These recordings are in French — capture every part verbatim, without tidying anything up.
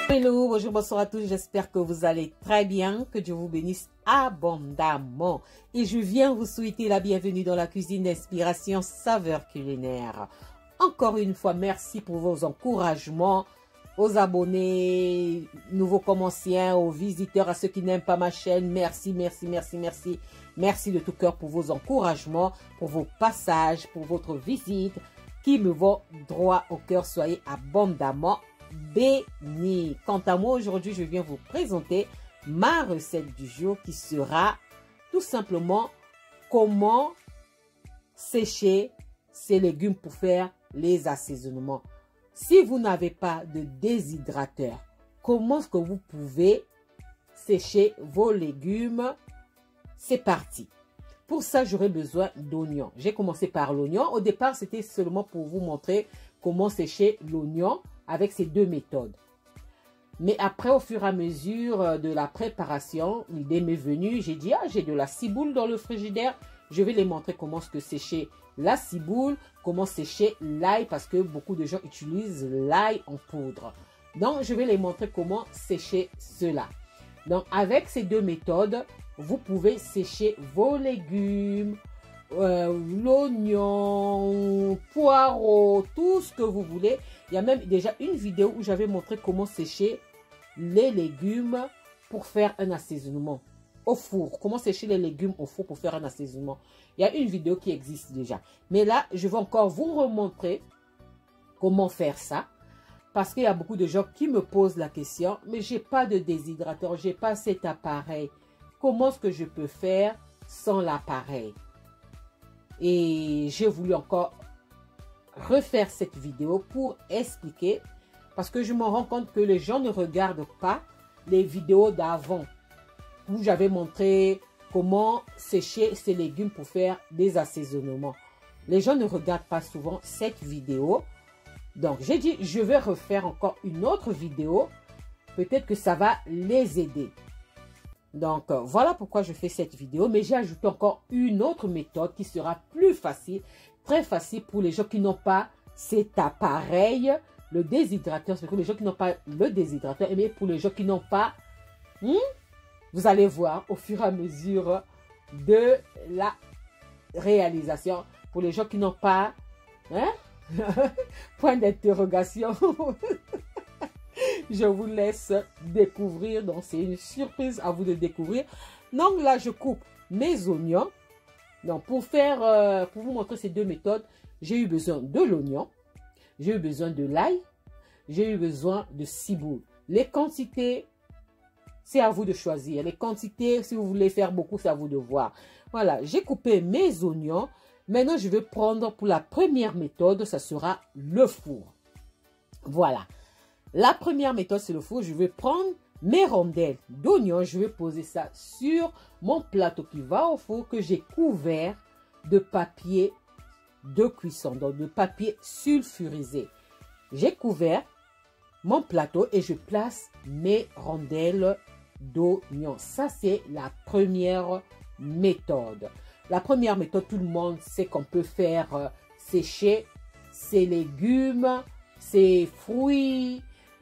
Hello, bonjour, bonsoir à tous, j'espère que vous allez très bien, que Dieu vous bénisse abondamment. Et je viens vous souhaiter la bienvenue dans la cuisine d'inspiration saveur culinaire. Encore une fois, merci pour vos encouragements, aux abonnés, nouveaux comme anciens, aux visiteurs, à ceux qui n'aiment pas ma chaîne. Merci, merci, merci, merci. Merci de tout cœur pour vos encouragements, pour vos passages, pour votre visite qui me vont droit au cœur. Soyez abondamment béni. Quant à moi, aujourd'hui, je viens vous présenter ma recette du jour qui sera tout simplement comment sécher ces légumes pour faire les assaisonnements. Si vous n'avez pas de déshydrateur, comment est-ce que vous pouvez sécher vos légumes? C'est parti. Pour ça, j'aurai besoin d'oignons. J'ai commencé par l'oignon. Au départ, c'était seulement pour vous montrer comment sécher l'oignon avec ces deux méthodes. Mais après, au fur et à mesure de la préparation, l'idée m'est venue. J'ai dit, ah, j'ai de la ciboule dans le frigidaire. Je vais les montrer comment se sécher la ciboule, comment sécher l'ail, parce que beaucoup de gens utilisent l'ail en poudre. Donc, je vais les montrer comment sécher cela. Donc, avec ces deux méthodes, vous pouvez sécher vos légumes, euh, l'oignon, poireau, tout ce que vous voulez. Il y a même déjà une vidéo où j'avais montré comment sécher les légumes pour faire un assaisonnement au four. Comment sécher les légumes au four pour faire un assaisonnement. Il y a une vidéo qui existe déjà. Mais là, je vais encore vous remontrer comment faire ça. Parce qu'il y a beaucoup de gens qui me posent la question, mais j'ai pas de déshydrateur, j'ai pas cet appareil. Comment est-ce que je peux faire sans l'appareil? Et j'ai voulu encore refaire cette vidéo pour expliquer, parce que je me rends compte que les gens ne regardent pas les vidéos d'avant, où j'avais montré comment sécher ces légumes pour faire des assaisonnements. Les gens ne regardent pas souvent cette vidéo. Donc, j'ai dit, je vais refaire encore une autre vidéo. Peut-être que ça va les aider. Donc, euh, voilà pourquoi je fais cette vidéo. Mais j'ai ajouté encore une autre méthode qui sera plus facile, très facile pour les gens qui n'ont pas cet appareil, le déshydrateur. C'est pour les gens qui n'ont pas le déshydrateur. Mais pour les gens qui n'ont pas, hmm, vous allez voir au fur et à mesure de la réalisation. Pour les gens qui n'ont pas, hein, point d'interrogation. Je vous laisse découvrir. Donc, c'est une surprise à vous de découvrir. Donc, là, je coupe mes oignons. Donc, pour faire, euh, pour vous montrer ces deux méthodes, j'ai eu besoin de l'oignon. J'ai eu besoin de l'ail. J'ai eu besoin de ciboule. Les quantités, c'est à vous de choisir. Les quantités, si vous voulez faire beaucoup, c'est à vous de voir. Voilà, j'ai coupé mes oignons. Maintenant, je vais prendre pour la première méthode, ça sera le four. Voilà. La première méthode, c'est le four. Je vais prendre mes rondelles d'oignons. Je vais poser ça sur mon plateau qui va au four que j'ai couvert de papier de cuisson, donc de papier sulfurisé. J'ai couvert mon plateau et je place mes rondelles d'oignons. Ça, c'est la première méthode. La première méthode, tout le monde sait qu'on peut faire euh, sécher ses légumes, ses fruits,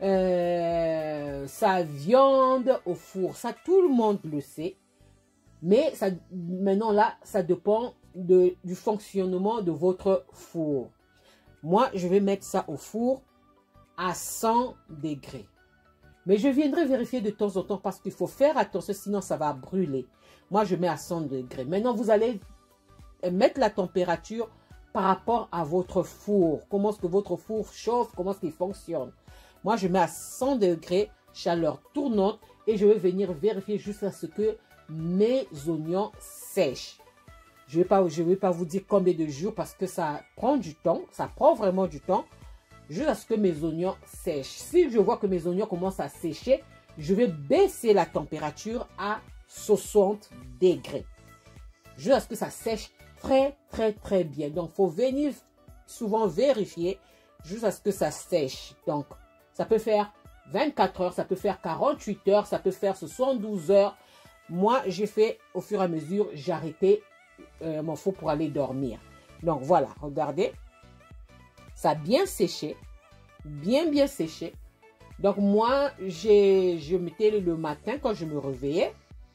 euh, sa viande au four. Ça, tout le monde le sait. Mais ça, maintenant, là, ça dépend de, du fonctionnement de votre four. Moi, je vais mettre ça au four à cent degrés. Mais je viendrai vérifier de temps en temps parce qu'il faut faire attention, sinon ça va brûler. Moi, je mets à cent degrés. Maintenant, vous allez mettre la température par rapport à votre four. Comment est-ce que votre four chauffe? Comment est-ce qu'il fonctionne? Moi, je mets à cent degrés, chaleur tournante. Et je vais venir vérifier jusqu'à ce que mes oignons sèchent. Je ne vais pas, je vais pas vous dire combien de jours parce que ça prend du temps. Ça prend vraiment du temps. Jusqu'à ce que mes oignons sèchent. Si je vois que mes oignons commencent à sécher, je vais baisser la température à soixante degrés. Jusqu'à ce que ça sèche très, très, très bien. Donc, il faut venir souvent vérifier jusqu'à ce que ça sèche. Donc, ça peut faire vingt-quatre heures, ça peut faire quarante-huit heures, ça peut faire soixante-douze heures. Moi, j'ai fait au fur et à mesure, j'ai arrêté euh, mon four pour aller dormir. Donc, voilà, regardez. Ça a bien séché, bien, bien séché. Donc moi, j'ai, je mettais le matin quand je me réveillais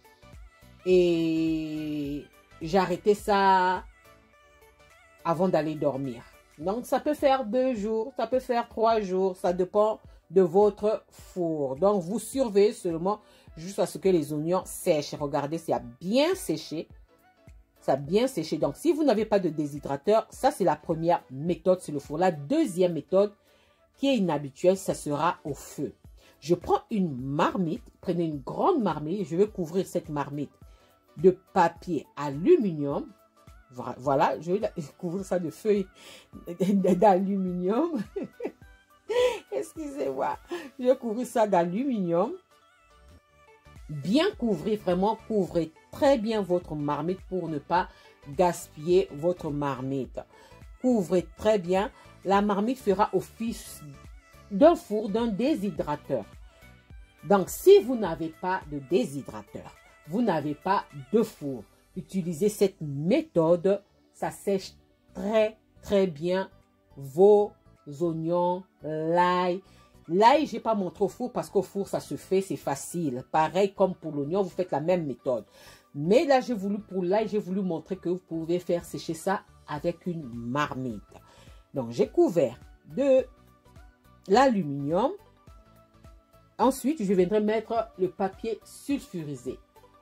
et j'arrêtais ça avant d'aller dormir. Donc ça peut faire deux jours, ça peut faire trois jours, ça dépend de votre four. Donc vous surveillez seulement jusqu'à ce que les oignons sèchent. Regardez, ça a bien séché. Ça a bien séché. Donc si vous n'avez pas de déshydrateur, ça c'est la première méthode sur le four. La deuxième méthode qui est inhabituelle, ça sera au feu. Je prends une marmite, prenez une grande marmite, je vais couvrir cette marmite de papier aluminium. Voilà, je vais couvrir ça de feuilles d'aluminium. Excusez-moi. Je vais couvrir ça d'aluminium. Bien couvrir, vraiment couvrez très bien votre marmite pour ne pas gaspiller votre marmite. Couvrez très bien. La marmite fera office d'un four, d'un déshydrateur. Donc, si vous n'avez pas de déshydrateur, vous n'avez pas de four, utilisez cette méthode. Ça sèche très, très bien vos oignons, l'ail. L'ail, je n'ai pas montré au four parce qu'au four, ça se fait, c'est facile. Pareil comme pour l'oignon, vous faites la même méthode. Mais là, j'ai voulu, pour l'ail, j'ai voulu montrer que vous pouvez faire sécher ça avec une marmite. Donc, j'ai couvert de l'aluminium. Ensuite, je viendrai mettre le papier sulfurisé.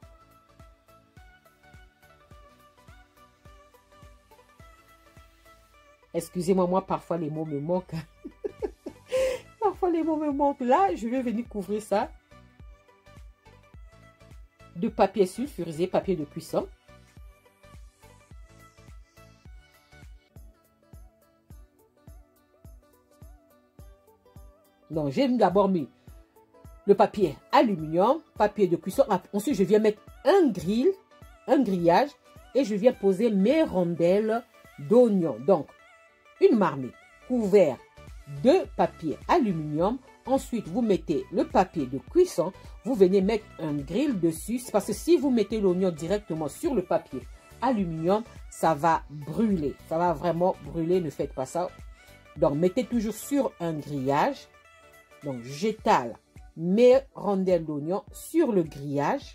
Excusez-moi, moi, parfois les mots me manquent. Parfois les mots me manquent. Là, je vais venir couvrir ça de papier sulfurisé, papier de cuisson. Donc, j'ai d'abord mis le papier aluminium, papier de cuisson. Ensuite, je viens mettre un grill, un grillage et je viens poser mes rondelles d'oignons. Donc, une marmite couverte de papier aluminium. Ensuite, vous mettez le papier de cuisson. Vous venez mettre un grill dessus. Parce que si vous mettez l'oignon directement sur le papier aluminium, ça va brûler. Ça va vraiment brûler. Ne faites pas ça. Donc, mettez toujours sur un grillage. Donc, j'étale mes rondelles d'oignon sur le grillage.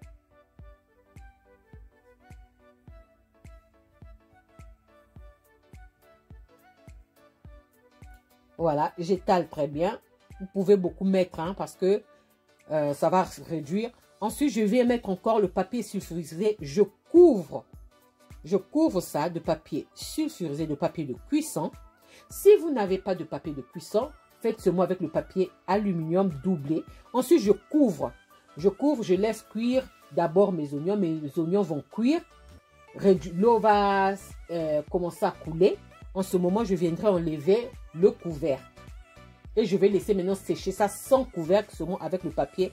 Voilà, j'étale très bien. Vous pouvez beaucoup mettre hein, parce que euh, ça va réduire. Ensuite, je vais mettre encore le papier sulfurisé. Je couvre. Je couvre ça de papier sulfurisé, de papier de cuisson. Si vous n'avez pas de papier de cuisson, faites seulement avec le papier aluminium doublé. Ensuite, je couvre. Je couvre, je laisse cuire d'abord mes oignons. Mes oignons vont cuire. L'eau va euh, commencer à couler. En ce moment, je viendrai enlever le couvercle. Et je vais laisser maintenant sécher ça sans couvercle, seulement avec le papier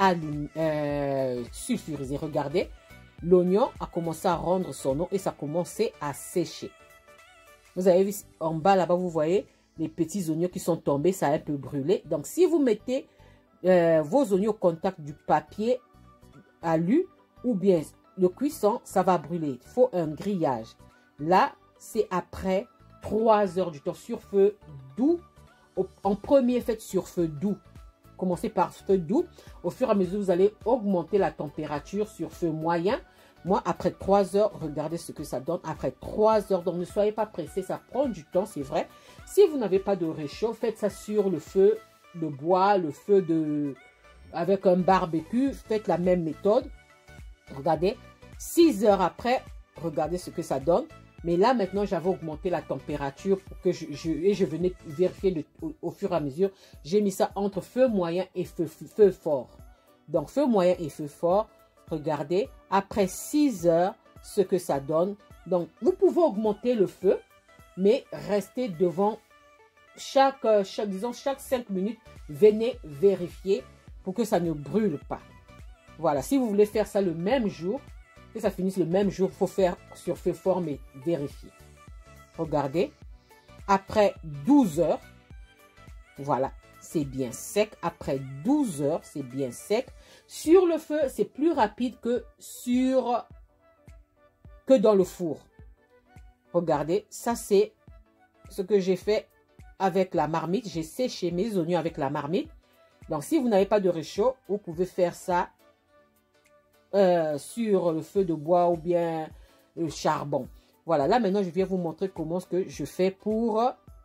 euh, sulfurisé. Regardez, l'oignon a commencé à rendre son eau et ça a commencé à sécher. Vous avez vu en bas là-bas, vous voyez les petits oignons qui sont tombés, ça a un peu brûlé. Donc, si vous mettez euh, vos oignons au contact du papier alu ou bien le cuisson, ça va brûler. Il faut un grillage. Là, c'est après trois heures du temps sur feu doux. En premier, faites sur feu doux. Commencez par feu doux. Au fur et à mesure, vous allez augmenter la température sur feu moyen. Moi, après trois heures, regardez ce que ça donne. Après trois heures, donc ne soyez pas pressés, ça prend du temps, c'est vrai. Si vous n'avez pas de réchaud, faites ça sur le feu de bois, le feu de avec un barbecue. Faites la même méthode. Regardez, six heures après, regardez ce que ça donne. Mais là, maintenant, j'avais augmenté la température pour que je, je, et je venais vérifier le, au, au fur et à mesure. J'ai mis ça entre feu moyen et feu, feu fort. Donc, feu moyen et feu fort. Regardez, après six heures, ce que ça donne. Donc, vous pouvez augmenter le feu, mais restez devant chaque, chaque, disons, chaque cinq minutes. Venez vérifier pour que ça ne brûle pas. Voilà, si vous voulez faire ça le même jour, que ça finisse le même jour, il faut faire sur feu fort, mais vérifier. Regardez, après douze heures, voilà, c'est bien sec. Après douze heures, c'est bien sec. Sur le feu, c'est plus rapide que sur que dans le four. Regardez, ça c'est ce que j'ai fait avec la marmite. J'ai séché mes oignons avec la marmite. Donc, si vous n'avez pas de réchaud, vous pouvez faire ça euh, sur le feu de bois ou bien le charbon. Voilà, là maintenant, je viens vous montrer comment ce que je fais pour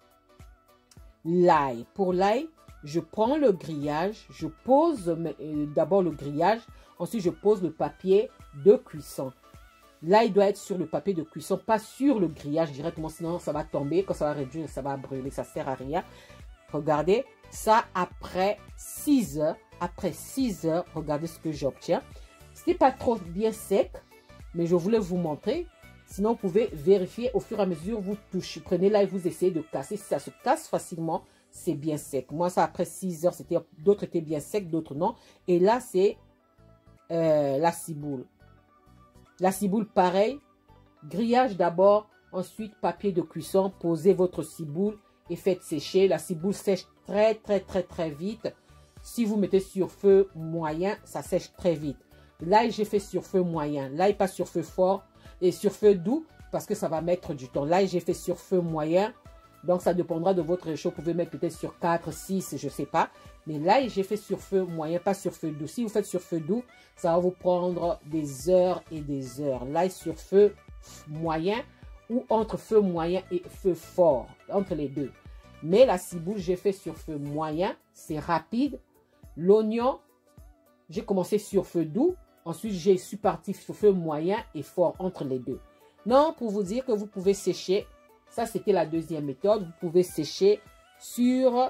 l'ail. Pour l'ail, je prends le grillage, je pose euh, d'abord le grillage, ensuite je pose le papier de cuisson. L'ail doit être sur le papier de cuisson, pas sur le grillage directement, sinon ça va tomber, quand ça va réduire, ça va brûler, ça ne sert à rien. Regardez, ça après six heures, après six heures, regardez ce que j'obtiens. Ce n'est pas trop bien sec, mais je voulais vous montrer. Sinon, vous pouvez vérifier au fur et à mesure, vous touchez, prenez l'ail, vous essayez de casser. Si ça se casse facilement, c'est bien sec. Moi, ça après six heures, c'était d'autres étaient bien secs, d'autres non. Et là, c'est euh, la ciboule. La ciboule, pareil. Grillage d'abord, ensuite papier de cuisson. Posez votre ciboule et faites sécher. La ciboule sèche très, très, très, très vite. Si vous mettez sur feu moyen, ça sèche très vite. L'ail, j'ai fait sur feu moyen. L'ail, pas sur feu fort. Et sur feu doux, parce que ça va mettre du temps. Là, j'ai fait sur feu moyen. Donc, ça dépendra de votre réchaud. Vous pouvez mettre peut-être sur quatre, six, je ne sais pas. Mais là, j'ai fait sur feu moyen, pas sur feu doux. Si vous faites sur feu doux, ça va vous prendre des heures et des heures. Là, sur feu moyen ou entre feu moyen et feu fort. Entre les deux. Mais la ciboule, j'ai fait sur feu moyen. C'est rapide. L'oignon, j'ai commencé sur feu doux. Ensuite, je suis parti sur feu moyen et fort entre les deux. Non, pour vous dire que vous pouvez sécher. Ça, c'était la deuxième méthode. Vous pouvez sécher sur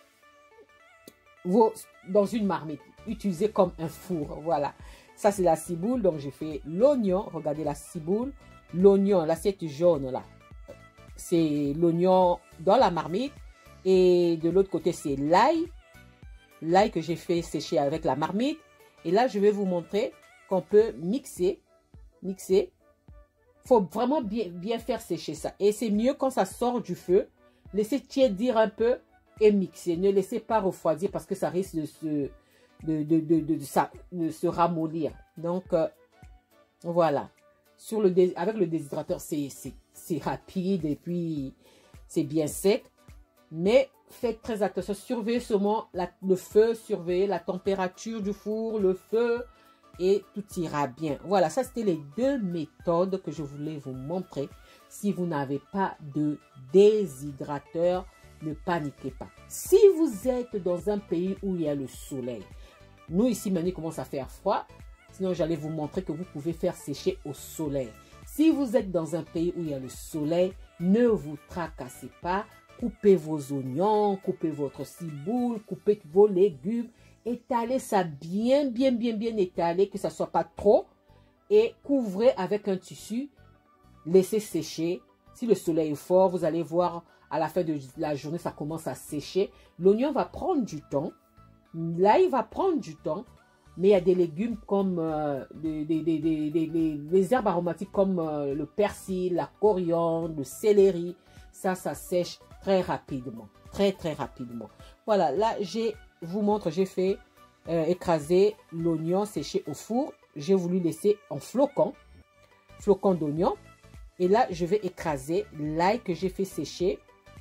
vos, dans une marmite. Utilisez comme un four. Voilà. Ça, c'est la ciboule. Donc, j'ai fait l'oignon. Regardez la ciboule. L'oignon, l'assiette jaune, là. C'est l'oignon dans la marmite. Et de l'autre côté, c'est l'ail. L'ail que j'ai fait sécher avec la marmite. Et là, je vais vous montrer qu'on peut mixer. Mixer. Il faut vraiment bien, bien faire sécher ça. Et c'est mieux quand ça sort du feu. Laissez tiédir un peu et mixer. Ne laissez pas refroidir parce que ça risque de se, de, de, de, de, de, ça, de se ramollir. Donc, euh, voilà. Sur le, avec le déshydrateur, c'est rapide et puis c'est bien sec. Mais faites très attention. Surveillez seulement la, le feu, surveillez la température du four, le feu. Et tout ira bien. Voilà, ça c'était les deux méthodes que je voulais vous montrer. Si vous n'avez pas de déshydrateur, ne paniquez pas. Si vous êtes dans un pays où il y a le soleil, nous ici maintenant il commence à faire froid, sinon j'allais vous montrer que vous pouvez faire sécher au soleil. Si vous êtes dans un pays où il y a le soleil, ne vous tracassez pas. Coupez vos oignons, coupez votre ciboule, coupez vos légumes. Étalez ça bien, bien, bien, bien étalé, que ça ne soit pas trop. Et couvrez avec un tissu. Laissez sécher. Si le soleil est fort, vous allez voir à la fin de la journée, ça commence à sécher. L'oignon va prendre du temps. L'ail va prendre du temps. Mais il y a des légumes comme euh, des, des, des, des, des, des, des herbes aromatiques comme euh, le persil, la coriandre, le céleri. Ça, ça sèche très rapidement. Très, très rapidement. Voilà, là, j'ai... vous montre, j'ai fait euh, écraser l'oignon séché au four. J'ai voulu laisser en flocons, flocons d'oignon. Et là, je vais écraser l'ail que j'ai fait sécher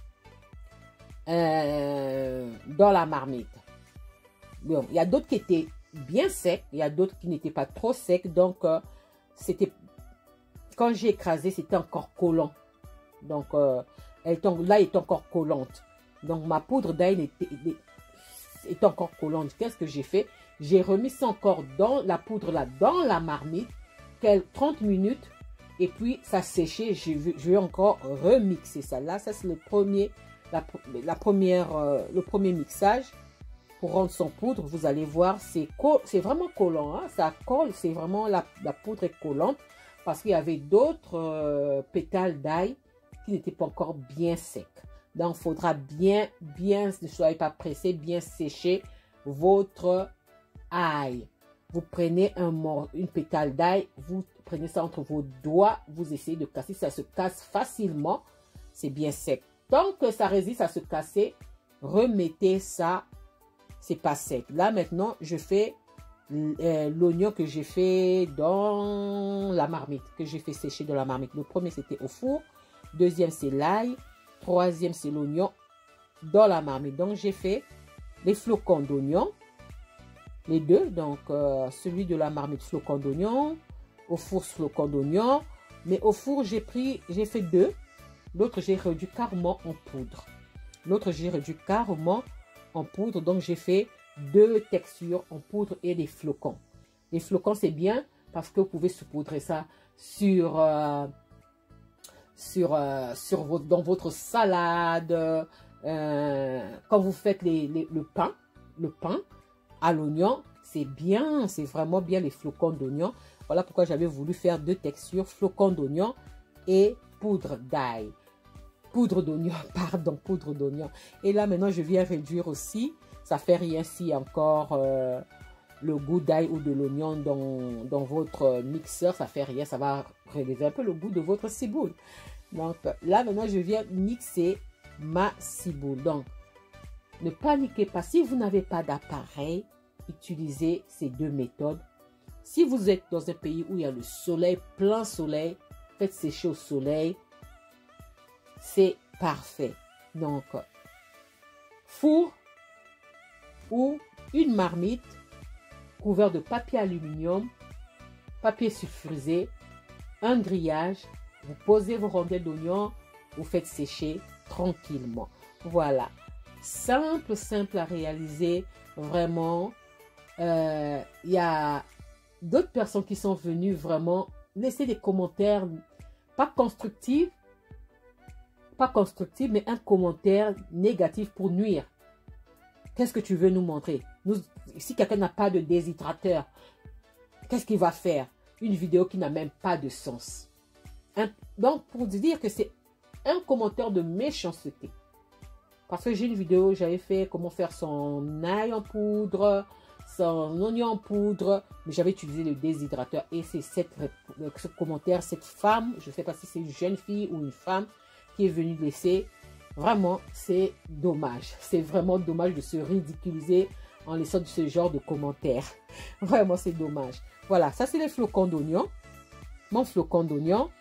euh, dans la marmite. Bon, il y a d'autres qui étaient bien secs, il y a d'autres qui n'étaient pas trop secs. Donc, euh, c'était quand j'ai écrasé, c'était encore collant. Donc, euh, l'ail est encore collante. Donc, ma poudre d'ail était... est encore collante. Qu'est-ce que j'ai fait? J'ai remis ça encore dans la poudre là, dans la marmite, trente minutes, et puis ça séchait. Je vais, je vais encore remixer ça. Là, ça c'est le premier, la, la première, euh, le premier mixage pour rendre son poudre. Vous allez voir, c'est c'est vraiment collant. Hein? Ça colle, c'est vraiment la, la poudre est collante parce qu'il y avait d'autres euh, pétales d'ail qui n'étaient pas encore bien secs. Donc, il faudra bien, bien, ne soyez pas pressé, bien sécher votre ail. Vous prenez un une pétale d'ail, vous prenez ça entre vos doigts, vous essayez de casser, ça se casse facilement, c'est bien sec. Tant que ça résiste à se casser, remettez ça, c'est pas sec. Là, maintenant, je fais euh, l'oignon que j'ai fait dans la marmite, que j'ai fait sécher dans la marmite. Le premier, c'était au four. Deuxième, c'est l'ail. Troisième, c'est l'oignon dans la marmite. Donc, j'ai fait les flocons d'oignon. les deux. Donc, euh, celui de la marmite flocon d'oignon, au four flocon d'oignon. Mais au four, j'ai pris, j'ai fait deux. L'autre, j'ai réduit carrément en poudre. L'autre, j'ai réduit carrément en poudre. Donc, j'ai fait deux textures en poudre et des flocons. Les flocons, c'est bien parce que vous pouvez saupoudrer ça sur, euh, sur, euh, sur votre, dans votre salade. Euh, quand vous faites les, les, le pain, le pain à l'oignon, c'est bien, c'est vraiment bien les flocons d'oignon. Voilà pourquoi j'avais voulu faire deux textures, flocons d'oignon et poudre d'ail. Poudre d'oignon, pardon, poudre d'oignon. Et là, maintenant, je viens réduire aussi. Ça fait rien si encore euh, le goût d'ail ou de l'oignon dans, dans votre mixeur. Ça fait rien, ça va relever un peu le goût de votre ciboule. Donc là, maintenant, je viens mixer ma ciboule. Donc, ne paniquez pas. Si vous n'avez pas d'appareil, utilisez ces deux méthodes. Si vous êtes dans un pays où il y a le soleil, plein soleil, faites sécher au soleil. C'est parfait. Donc, four ou une marmite couverte de papier aluminium, papier sulfurisé, un grillage. Vous posez vos rondelles d'oignon, vous faites sécher tranquillement. Voilà. Simple, simple à réaliser. Vraiment. Euh, il y a d'autres personnes qui sont venues vraiment laisser des commentaires, pas constructifs, pas constructifs, mais un commentaire négatif pour nuire. Qu'est-ce que tu veux nous montrer? Nous, si quelqu'un n'a pas de déshydrateur, qu'est-ce qu'il va faire? Une vidéo qui n'a même pas de sens. Un, donc, pour dire que c'est un commentaire de méchanceté. Parce que j'ai une vidéo, j'avais fait comment faire son ail en poudre, son oignon en poudre, mais j'avais utilisé le déshydrateur. Et c'est cette, ce commentaire, cette femme, je ne sais pas si c'est une jeune fille ou une femme, qui est venue laisser. Vraiment, c'est dommage. C'est vraiment dommage de se ridiculiser en laissant ce genre de commentaires. Vraiment, c'est dommage. Voilà, ça c'est les flocons d'oignon. Mon flocon d'oignon.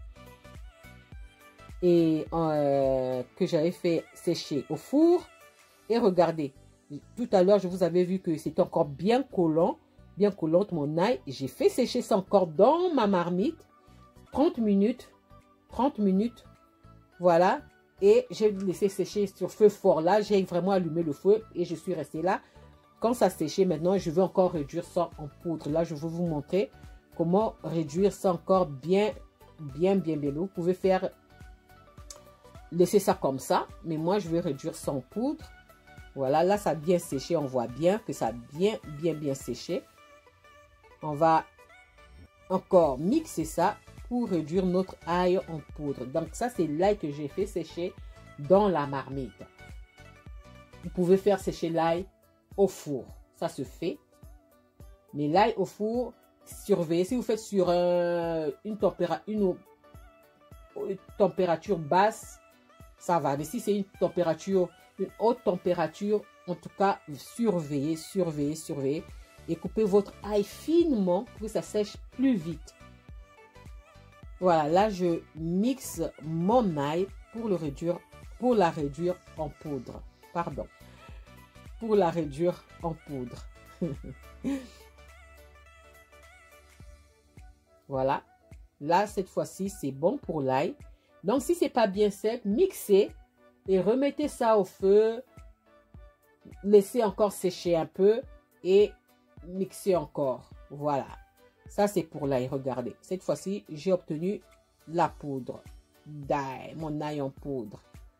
Et euh, que j'avais fait sécher au four. Et regardez, tout à l'heure, je vous avais vu que c'était encore bien collant. Bien collante mon ail. J'ai fait sécher ça encore dans ma marmite. trente minutes. trente minutes. Voilà. Et j'ai laissé sécher sur feu fort là. J'ai vraiment allumé le feu et je suis restée là. Quand ça séché maintenant, je veux encore réduire ça en poudre. Là, je vais vous montrer comment réduire ça encore bien, bien, bien, bien. Vous pouvez faire, laisser ça comme ça. Mais moi, je vais réduire ça en poudre. Voilà, là, ça a bien séché. On voit bien que ça a bien, bien, bien séché. On va encore mixer ça pour réduire notre ail en poudre. Donc ça, c'est l'ail que j'ai fait sécher dans la marmite. Vous pouvez faire sécher l'ail au four. Ça se fait. Mais l'ail au four, surveillez. Si vous faites sur euh, une, tempéra une, une température basse, ça va. Mais si c'est une température, une haute température, en tout cas, surveillez, surveillez, surveillez. Et coupez votre ail finement pour que ça sèche plus vite. Voilà, là je mixe mon ail pour le réduire, pour la réduire en poudre. Pardon. Pour la réduire en poudre. Voilà. Là, cette fois-ci, c'est bon pour l'ail. Donc, si c'est pas bien sec, mixez et remettez ça au feu. Laissez encore sécher un peu et mixez encore. Voilà. Ça, c'est pour l'ail. Regardez. Cette fois-ci, j'ai obtenu la poudre d'ail. Mon ail en poudre.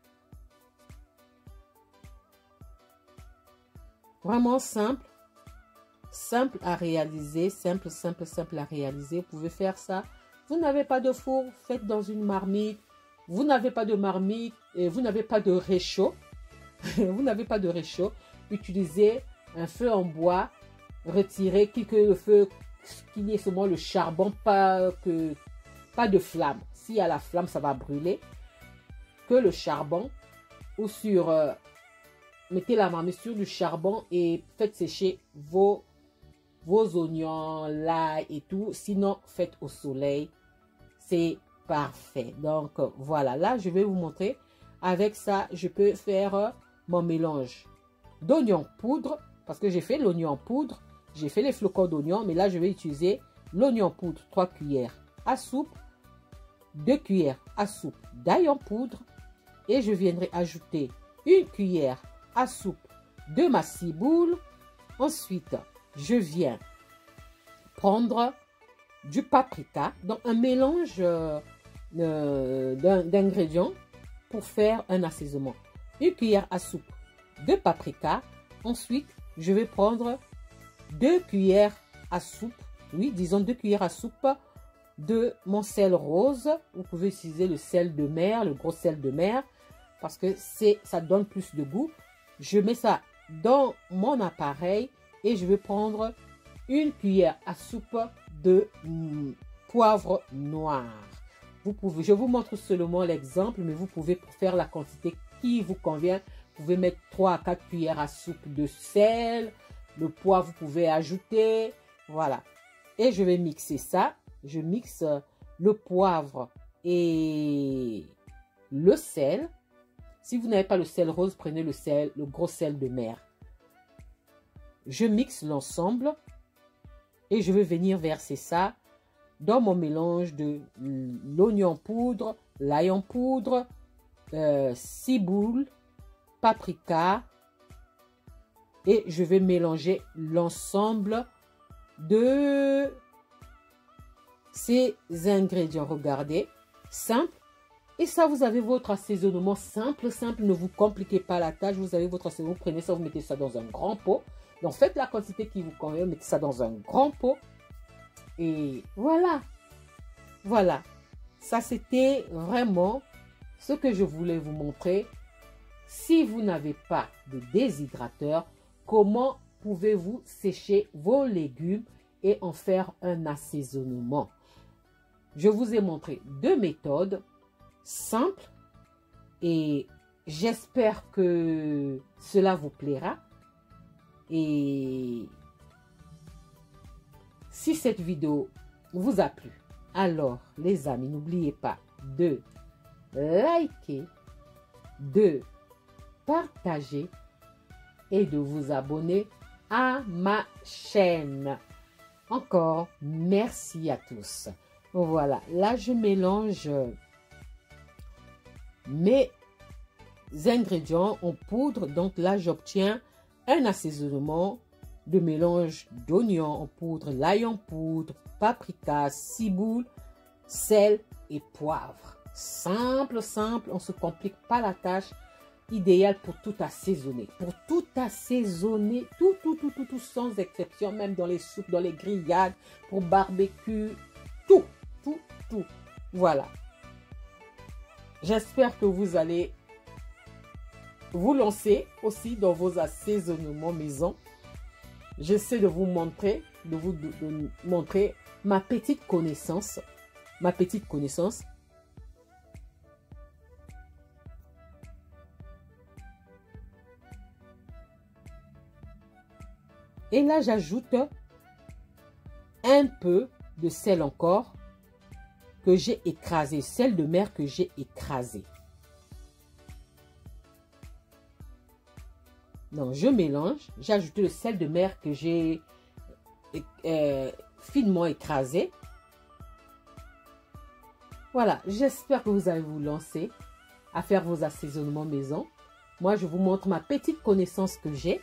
Vraiment simple. Simple à réaliser. Simple, simple, simple à réaliser. Vous pouvez faire ça. Vous n'avez pas de four. Faites dans une marmite. Vous n'avez pas de marmite. Et vous n'avez pas de réchaud. Vous n'avez pas de réchaud. Utilisez un feu en bois. Retirez que le feu... qu'il y ait seulement le charbon, pas, que, pas de flamme. S'il y a la flamme, ça va brûler. Que le charbon ou sur... Euh, mettez la marmite sur du charbon et faites sécher vos, vos oignons, l'ail et tout. Sinon, faites au soleil. C'est parfait. Donc, voilà. Là, je vais vous montrer. Avec ça, je peux faire mon mélange d'oignon poudre. Parce que j'ai fait l'oignon poudre. J'ai fait les flocons d'oignon, mais là, je vais utiliser l'oignon poudre, trois cuillères à soupe, deux cuillères à soupe d'ail en poudre. Et je viendrai ajouter une cuillère à soupe de ma ciboule. Ensuite, je viens prendre du paprika, donc un mélange euh, euh, d'ingrédients pour faire un assaisonnement. Une cuillère à soupe de paprika. Ensuite, je vais prendre deux cuillères à soupe, oui, disons deux cuillères à soupe de mon sel rose. Vous pouvez utiliser le sel de mer, le gros sel de mer, parce que c'est ça donne plus de goût. Je mets ça dans mon appareil et je vais prendre une cuillère à soupe de mm, poivre noir. Vous pouvez, je vous montre seulement l'exemple, mais vous pouvez faire la quantité qui vous convient. Vous pouvez mettre trois à quatre cuillères à soupe de sel. Le poivre, vous pouvez ajouter. Voilà. Et je vais mixer ça. Je mixe le poivre et le sel. Si vous n'avez pas le sel rose, prenez le sel, le gros sel de mer. Je mixe l'ensemble et je vais venir verser ça dans mon mélange de l'oignon en poudre, l'ail en poudre, euh, ciboule, paprika, et je vais mélanger l'ensemble de ces ingrédients. Regardez, simple. Et ça, vous avez votre assaisonnement simple, simple. Ne vous compliquez pas la tâche. Vous avez votre assaisonnement. Vous prenez ça, vous mettez ça dans un grand pot. Donc, faites la quantité qui vous convient. Mettez ça dans un grand pot. Et voilà. Voilà. Ça, c'était vraiment ce que je voulais vous montrer. Si vous n'avez pas de déshydrateur, comment pouvez-vous sécher vos légumes et en faire un assaisonnement? Je vous ai montré deux méthodes simples et j'espère que cela vous plaira. Et si cette vidéo vous a plu, alors les amis, n'oubliez pas de liker, de partager et de vous abonner à ma chaîne. Encore merci à tous. Voilà, là je mélange mes ingrédients en poudre. Donc là j'obtiens un assaisonnement de mélange d'oignons en poudre, l'ail en poudre, paprika, ciboule, sel et poivre. Simple, simple, on ne se complique pas la tâche. Idéal pour tout assaisonner. Pour tout assaisonner, tout, tout, tout, tout, tout, sans exception, même dans les soupes, dans les grillades, pour barbecue, tout, tout, tout. Voilà. J'espère que vous allez vous lancer aussi dans vos assaisonnements maison. J'essaie de vous montrer, de vous de, de montrer ma petite connaissance, ma petite connaissance. Et là, j'ajoute un peu de sel encore que j'ai écrasé, sel de mer que j'ai écrasé. Donc, je mélange. J'ai ajouté le sel de mer que j'ai euh, finement écrasé. Voilà, j'espère que vous allez vous lancer à faire vos assaisonnements maison. Moi, je vous montre ma petite connaissance que j'ai.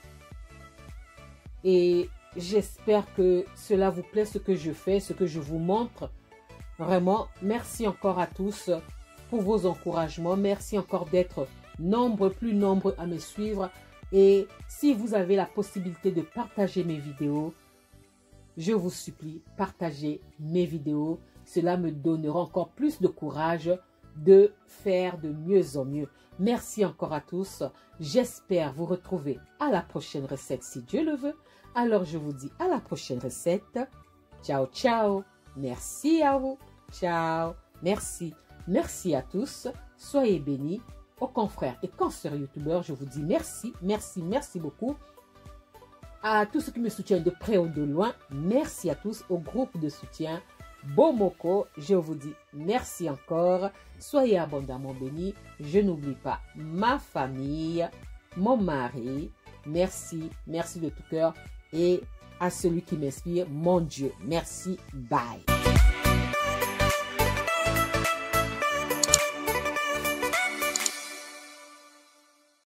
Et j'espère que cela vous plaît, ce que je fais, ce que je vous montre. Vraiment, merci encore à tous pour vos encouragements. Merci encore d'être nombreux, plus nombreux à me suivre. Et si vous avez la possibilité de partager mes vidéos, je vous supplie, partagez mes vidéos. Cela me donnera encore plus de courage de faire de mieux en mieux. Merci encore à tous. J'espère vous retrouver à la prochaine recette si Dieu le veut. Alors je vous dis à la prochaine recette. Ciao, ciao. Merci à vous. Ciao. Merci. Merci à tous. Soyez bénis. Aux confrères et consoeurs youtubeurs, je vous dis merci, merci, merci beaucoup. À tous ceux qui me soutiennent de près ou de loin, merci à tous. Au groupe de soutien Bomoko, je vous dis merci encore. Soyez abondamment bénis. Je n'oublie pas ma famille, mon mari. Merci, merci de tout cœur et à celui qui m'inspire, mon Dieu. Merci, bye.